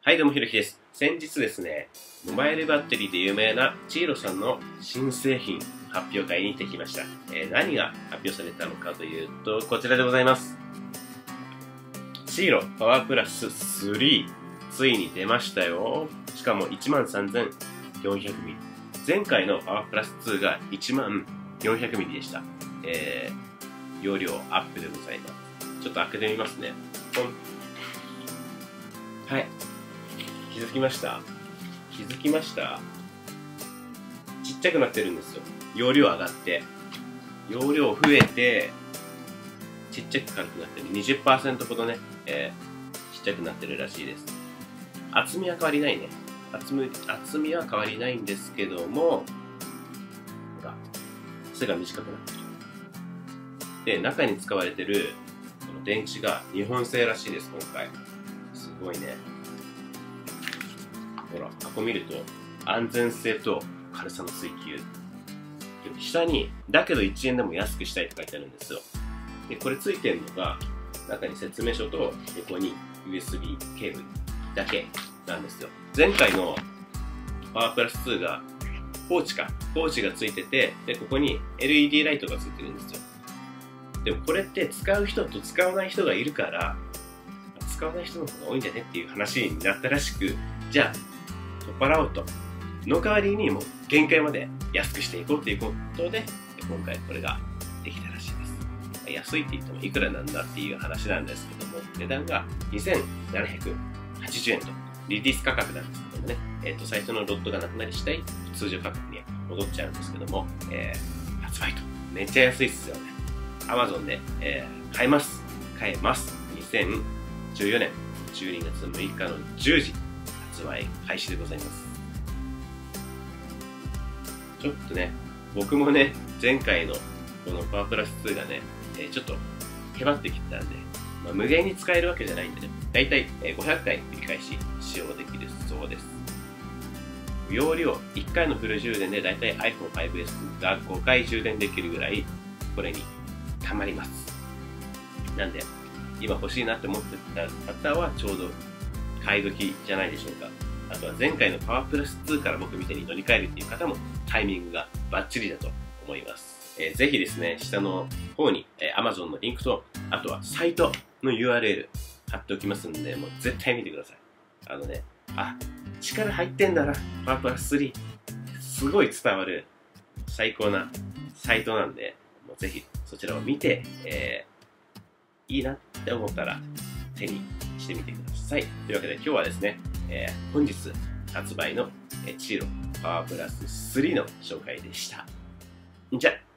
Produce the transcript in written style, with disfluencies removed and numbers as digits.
はい、どうもひろきです。先日ですね、モバイルバッテリーで有名なチーロさんの新製品発表会に行ってきました。何が発表されたのかというと、こちらでございます。チーロパワープラス3、ついに出ましたよ。しかも 13,400mAh。前回のパワープラス2が 14,400mAh でした。容量アップでございます。ちょっと開けてみますね。はい。気づきました？ちっちゃくなってるんですよ。容量上がって。容量増えて、ちっちゃく軽くなってる。20% ほどね、ちっちゃくなってるらしいです。厚みは変わりないね。厚みは変わりないんですけども、ほら、背が短くなってる。で、中に使われてるこの電池が日本製らしいです、今回。すごいね。ほら、箱見ると安全性と軽さの追求。下に、だけど1円でも安くしたいって書いてあるんですよ。で、これついてるのが、中に説明書と横に USB ケーブルだけなんですよ。前回のパワープラス2がポーチがついてて、で、ここに LED ライトがついてるんですよ。でもこれって使う人と使わない人がいるから、使わない人の方が多いんじゃねっていう話になったらしく、じゃあ、取っ払おうと。の代わりにもう限界まで安くしていこうということで、今回これができたらしいです。安いって言ってもいくらなんだっていう話なんですけども、値段が2,780円と、リリース価格なんですけどもね、サイトのロットがなくなり次第、通常価格に戻っちゃうんですけども、発売と。めっちゃ安いっすよね。Amazon で、買えます。2014年12月6日の10時発売開始でございます。ちょっとね、僕もね、前回のこのパワープラス2がね、ちょっとへばってきてたんで、無限に使えるわけじゃないんでね、だいたい500回繰り返し使用できるそうです。容量1回のフル充電でだいたい iPhone5S が5回充電できるぐらいこれに溜まります。なんで、今欲しいなって思ってた方はちょうど買い時じゃないでしょうか。あとは前回のパワープラス2から僕みたいに乗り換えるっていう方もタイミングがバッチリだと思います。ぜひですね、下の方に、Amazon のリンクと、あとはサイトの URL 貼っておきますんで、もう絶対見てください。力入ってんだな、パワープラス3。すごい伝わる最高なサイトなんで、もうぜひそちらを見て、いいなって思ったら手にしてみてください。というわけで今日はですね、本日発売のチーロパワープラス3の紹介でした。じゃあ。